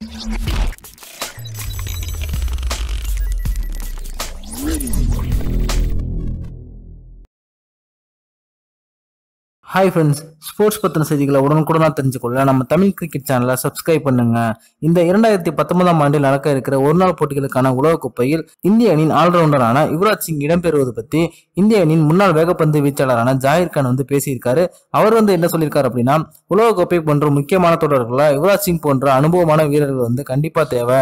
Hi friends, sports பற்றின செய்திகளை உடனுக்குடனாக தெரிஞ்சுக்கொள்ள நம்ம தமிழ் கிரிக்கெட் சேனலை சப்ஸ்கிரைப் பண்ணுங்க. இந்த 2019ஆம் ஆண்டில் நடக்க இருக்கிற ஒருநாள் போட்டிகளுக்கான உலகக்கோப்பையில் இந்திய அணியின் ஆல்ரவுண்டரான யுவராஜ் சிங் இடம்பெறுவது பற்றி இந்திய அணியின் முன்னாள் வேகப்பந்து வீச்சாளரான ஜாகிர் கான் பேசியிருக்காரு. அவர் என்ன சொல்லியிருக்காரு அப்படின்னா, உலகக்கோப்பை போன்ற முக்கியமான தொடர்களில் யுவராஜ் சிங் போன்ற அனுபவமான வீரர்கள் கண்டிப்பா தேவை.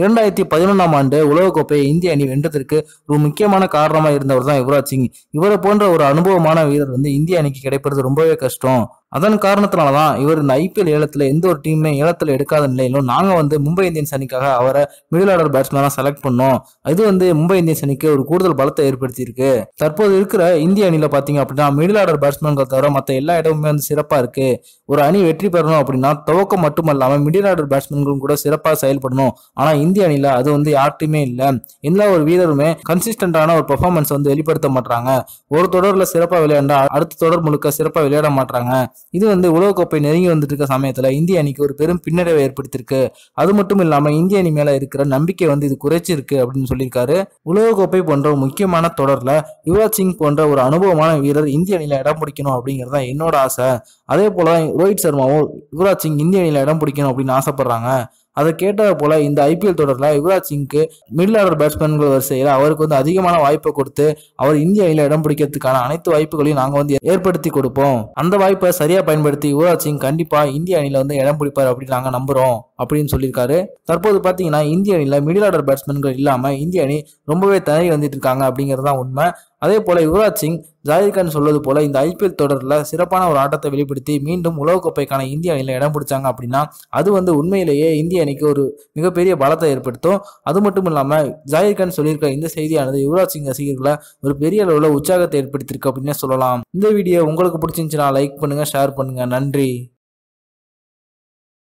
2011ஆம் ஆண்டு உலகக்கோப்பையை இந்திய அணி வென்றதற்கு ஒரு முக்கியமான காரணமா இருந்தவர் தான் யுவராஜ் சிங். இவரை போன்ற ஒரு அனுபவமான வீரர் இந்திய அணிக்கு கிடைப்பது ரொம்பவே கஷ்டம். அதன் காரணத்தினாலதான் இவர் இந்த IPL ஏலத்துல எந்த ஒரு டீமே ஏலத்துல எடுக்காத நிலையிலும் நாங்க மும்பை இந்தியன்ஸ் அணிக்காக அவரை மிடில் ஆர்டர் பேட்ஸ்மேனா செலக்ட் பண்ணோம். இது மும்பை இந்தியன்ஸ் அணிக்கு ஒரு கூடுதல் பலத்தை ஏற்படுத்தி இருக்கு. தற்போது இருக்கிற இந்திய அணியில பாத்தீங்க அப்படின்னா மிடில் ஆர்டர் பேட்ஸ்மேன்கள் தவிர மற்ற எல்லா இடமுமே சிறப்பா இருக்கு. ஒரு அணி வெற்றி பெறணும் அப்படின்னா துவக்கம் மட்டுமல்லாம மிடில் ஆர்டர் பேட்ஸ்மேன்களும் கூட சிறப்பா செயல்படணும். ஆனா இந்திய அணியில அது யார்ட்டுமே இல்ல. எல்லா ஒரு வீரருமே கன்சிஸ்டன்டான ஒரு பெர்ஃபார்மன்ஸ் வெளிப்படுத்த மாட்டாங்க. ஒரு தொடர்ல சிறப்பா விளையாண்டா அடுத்த தொடர் முழுக்க சிறப்பா விளையாட மாட்டாங்க. இது உலகக்கோப்பை நெருங்கி வந்துட்டு இருக்க சமயத்துல இந்திய அணிக்கு ஒரு பெரும் பின்னடைவை ஏற்படுத்தியிருக்கு. அது மட்டும் இல்லாம இந்திய அணி மேல இருக்கிற நம்பிக்கை இது குறைச்சிருக்கு அப்படின்னு சொல்லியிருக்காரு. உலகக்கோப்பை போன்ற முக்கியமான தொடர்ல யுவராஜ் சிங் போன்ற ஒரு அனுபவமான வீரர் இந்திய அணியில இடம் பிடிக்கணும் அப்படிங்கறத என்னோட ஆசை. அதே போல ரோஹித் சர்மாவும் யுவராஜ் சிங் இந்திய அணியில இடம் பிடிக்கணும் அப்படின்னு ஆசைப்படுறாங்க. அதை கேட்டது போல இந்த IPL தொடர்ல யுவராஜ் சிங்க்கு மிடில் ஆர்டர் பேட்ஸ்மேன்கள் வரிசையில் அவருக்கு அதிகமான வாய்ப்பை கொடுத்து அவர் இந்திய அணியில இடம் பிடிக்கிறதுக்கான அனைத்து வாய்ப்புகளையும் நாங்க ஏற்படுத்தி கொடுப்போம். அந்த வாய்ப்பை சரியா பயன்படுத்தி யுவராஜ் சிங் கண்டிப்பா இந்திய அணியில இடம் பிடிப்பார் அப்படின்னு நாங்க நம்புறோம் அப்படின்னு சொல்லியிருக்காரு. தற்போது பாத்தீங்கன்னா இந்திய அணியில மிடில் ஆர்டர் பேட்ஸ்மேன்கள் இல்லாம இந்திய அணி ரொம்பவே தனி வந்துட்டு இருக்காங்க அப்படிங்கிறது தான் உண்மை. அதே போல யுவராஜ் சிங் ஜாகிர் கான் சொல்வது போல இந்த IPL தொடர்ல சிறப்பான ஒரு ஆட்டத்தை வெளிப்படுத்தி மீண்டும் உலகக்கோப்பைக்கான இந்திய அணியில இடம் பிடிச்சாங்க அப்படின்னா அது உண்மையிலேயே இந்திய அணிக்கு ஒரு மிகப்பெரிய பலத்தை ஏற்படுத்தும். அது மட்டும் இல்லாம ஜாகிர் கான் சொல்லியிருக்க இந்த செய்தியானது யுவராஜ் சிங் ரசிகர்களை ஒரு பெரிய அளவுல உற்சாகத்தை ஏற்படுத்தியிருக்கு அப்படின்னு சொல்லலாம். இந்த வீடியோ உங்களுக்கு பிடிச்சிருந்துச்சுன்னா லைக் பண்ணுங்க, ஷேர் பண்ணுங்க. நன்றி.